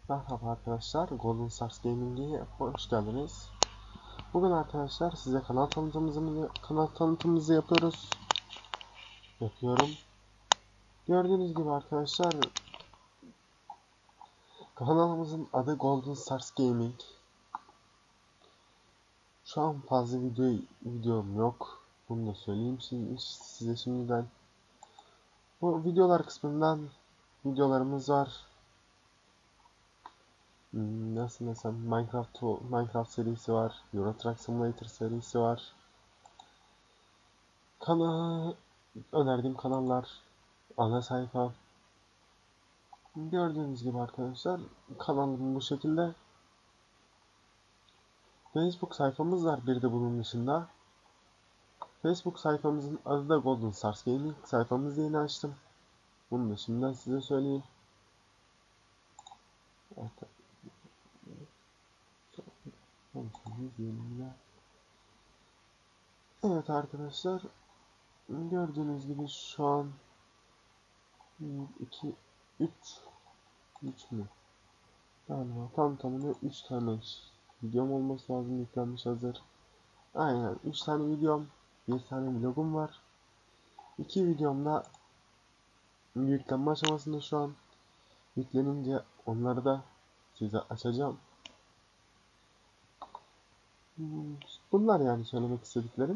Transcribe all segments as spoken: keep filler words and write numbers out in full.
Merhaba arkadaşlar, Golden Stars Gaming'e hoş geldiniz. Bugün arkadaşlar size kanal tanıtımımızı kanal tanıtımımızı yapıyoruz. Yapıyorum. Gördüğünüz gibi arkadaşlar, kanalımızın adı Golden Stars Gaming. Şu an fazla video videom yok. Bunu da söyleyeyim şimdi, size şimdiden. Bu videolar kısmından videolarımız var. Nasıl desem, Minecraft Minecraft serisi var, Euro Truck Simulator serisi var. Kanal önerdiğim kanallar, ana sayfa. Gördüğünüz gibi arkadaşlar, kanalım bu şekilde. Facebook sayfamız var bir de bunun dışında. Facebook sayfamızın adı da Golden Stars Gaming. Sayfamızı yeni açtım. Bunu da şimdiden size söyleyeyim. Evet arkadaşlar, gördüğünüz gibi şu an iki üç üç mü? Galiba tam tamına üç tane videom olması lazım, yüklenmiş hazır. Aynen, üç tane videom, bir tane vlogum var. iki videomda yüklenme aşamasında şu an. Yüklenince onları da size açacağım. Bunlar yani söylemek istediklerim.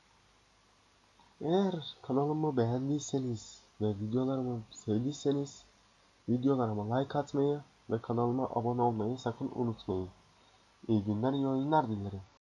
Eğer kanalımı beğendiyseniz ve videolarımı sevdiyseniz videolarıma like atmayı ve kanalıma abone olmayı sakın unutmayın. İyi günler, iyi oyunlar dilerim.